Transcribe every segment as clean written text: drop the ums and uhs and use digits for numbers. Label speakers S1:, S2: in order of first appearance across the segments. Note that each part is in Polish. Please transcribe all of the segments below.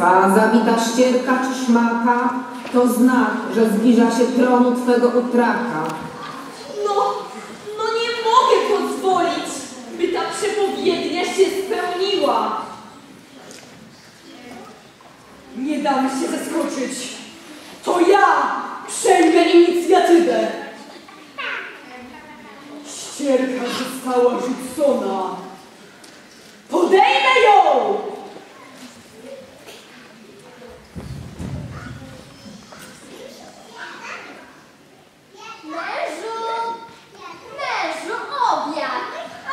S1: Twa zabita ścierka czy szmata to znak, że zbliża się tronu Twego utraka.
S2: No nie mogę pozwolić, by ta przepowiednia się spełniła. Nie dam się zaskoczyć. To ja przejmę inicjatywę. Ścierka została rzucona. Podejmę ją!
S3: Mężu, obiad!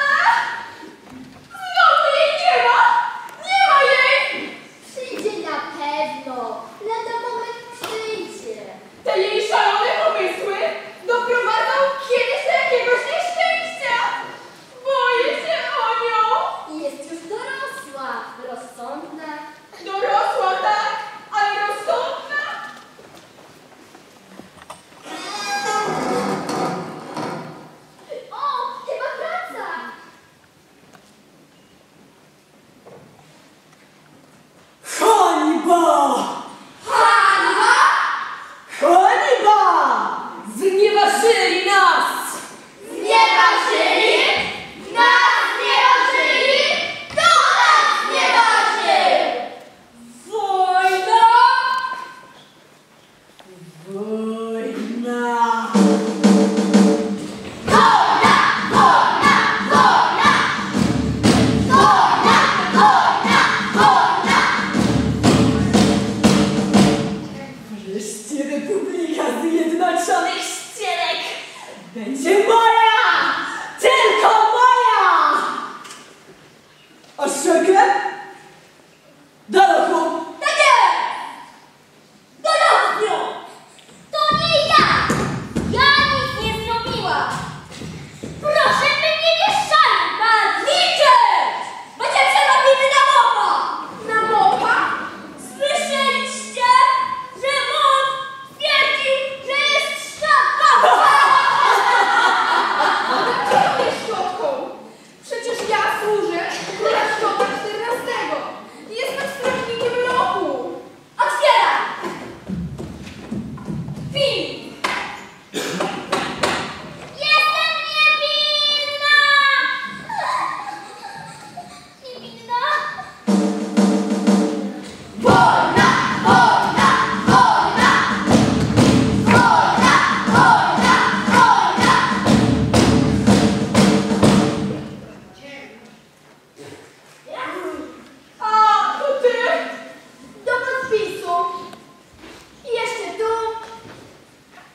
S2: Znowu jej nie ma! Nie ma jej!
S3: Przyjdzie na pewno. Lada moment przyjdzie.
S2: Te jej szalone pomysły doprowadzą kiedyś do jakiegoś nieszczęścia. Boję się o nią.
S3: Jest już dorosła, rozsądna.
S2: Dorosła, tak, ale rozsądna.
S3: O, chyba wraca.
S2: Hańba!
S3: Hańba!
S2: Hańba! Znieważyli nas!
S3: Znieważyli? Nas znieważyli? Kto nas znieważył?
S2: Wojna! Wojna!
S3: Wojna! Wojna! Wojna! Wojna! Wojna! Wojna!
S2: Wreszcie Republika Zjednoczonych Ścierek będzie moja! Tylko moja! Ostrzekę? Do roku!
S3: Tak jest! Do nas z nią! To nie ja! Ja nic nie zrobiłam! Proszę, by nie mieszali! Milczeć! Będzie przerobimy na mopa!
S2: Na mopa?
S3: Słyszeliście, że mąż twierdził, że jest szczotką!
S2: Dlaczego jest szczotką? Przecież ja służę dla szczota 14. Jestem strażnikiem lochu.
S3: Otwieraj! Pij! Jestem niewinna! Niewinna? Wojna! Wojna! Wojna! Wojna! Wojna! Wojna!
S2: A, to ty?
S3: Do podpisu. I jeszcze tu.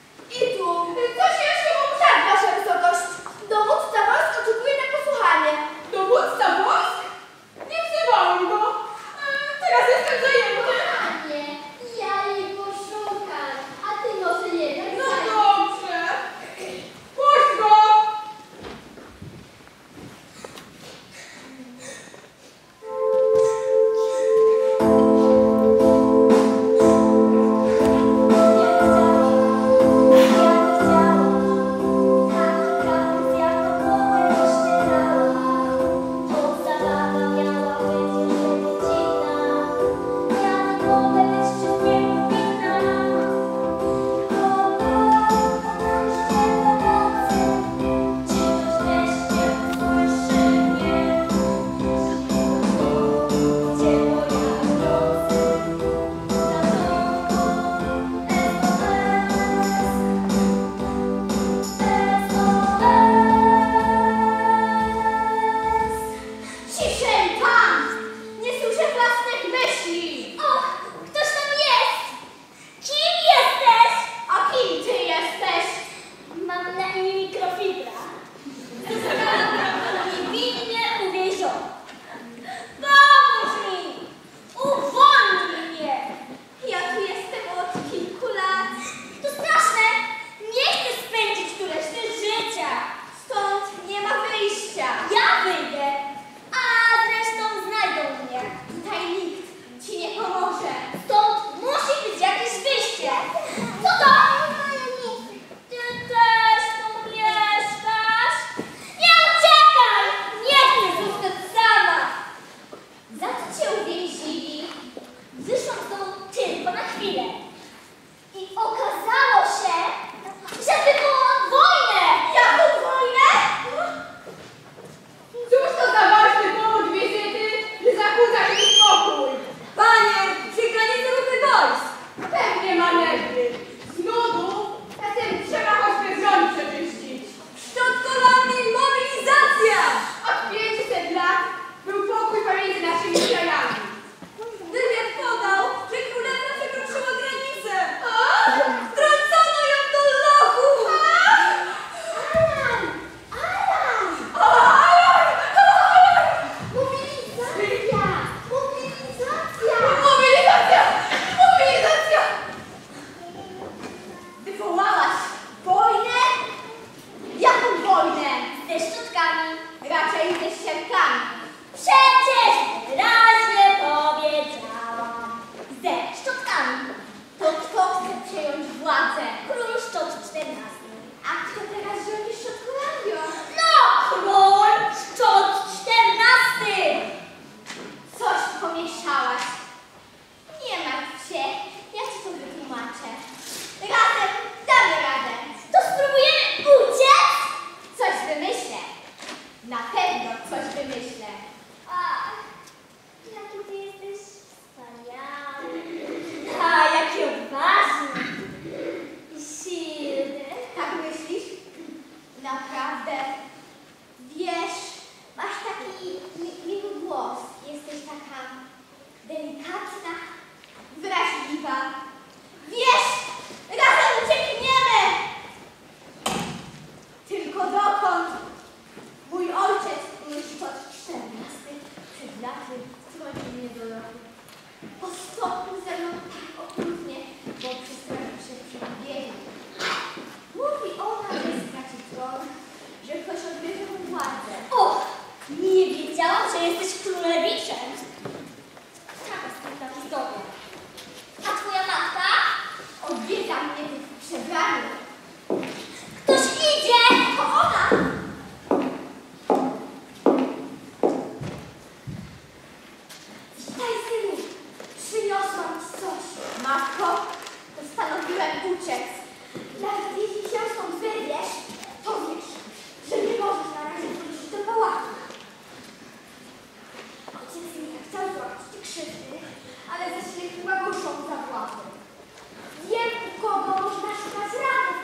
S3: okazało się, że wywołał wojnę! Jaką wojnę?
S2: Cóż to za ważny powód wizyty, że zakłóca się spokój?
S1: Panie, przy granicy ruchy wojsk!
S2: Pewnie ma nerwy. Z nudu czasem trzeba choćby rząd przeczyścić.
S1: Środkowami mobilizacja!
S2: Od 500 lat był pokój pomiędzy naszymi krajami.
S1: Wywiad podał, że królewna przekroczyła granicę!
S2: O!
S1: Wtrącono ją do lochu!
S3: Alarm! Alarm! Mobilizacja! Mobilizacja!
S2: Mobilizacja! Mobilizacja!
S3: Wywołałaś wojnę? Jaką wojnę? Ze szczotkami.
S2: Raczej ze ścierkami.
S3: Przecież wyraźnie powiedziałam. Ze szczotkami.
S2: To kto chce przejąć władzę?
S3: Król Szczot XIV.
S2: A kto teraz rządzi Szotlandią?
S3: No! Król Szczot XIV!
S2: Coś pomieszałaś. Nie martw się, ja ci to wytłumaczę. Razem damy radę.
S3: To spróbujemy uciec?
S2: Coś wymyślę. Na pewno coś wymyślę.
S3: Ach, jaki ty jesteś wspaniały. A, jaki odważny. I silny.
S2: Tak myślisz? Naprawdę? Wiesz, masz taki miły głos. Jesteś taka delikatna, wrażliwa. Wiesz, razem uciekniemy! Tylko dokąd? Mój ojciec, król Szczot XIV, przed laty wtrącił mnie do lochu. Postąpił ze mną tak okrutnie, bo przestraszył się przed biegiem. Mówi ona, że straci tron, że ktoś odbierze mu władzę.
S3: Och, nie wiedziałam, że jesteś królewiczem. Taka smutna historia. A twoja matka?
S2: Odwiedza mnie tu w przebraniu.
S3: Ktoś idzie!
S2: To ona! Witaj, synu. Przyniosłam ci coś. Matko, postanowiłem uciec. Nawet jeśli się stąd wyrwiesz, to wiesz, że nie możesz na razie wrócić do pałacu. Ojciec nie chciał zrobić ci krzywdy, ale zacznie chyba gorszą zawładę. Wiem, u kogo można szukać rady w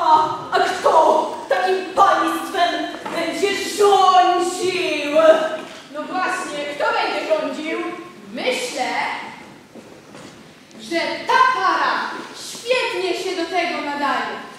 S4: A kto takim państwem będzie rządził?
S5: No właśnie, kto będzie rządził? Myślę, że ta para świetnie się do tego nadaje.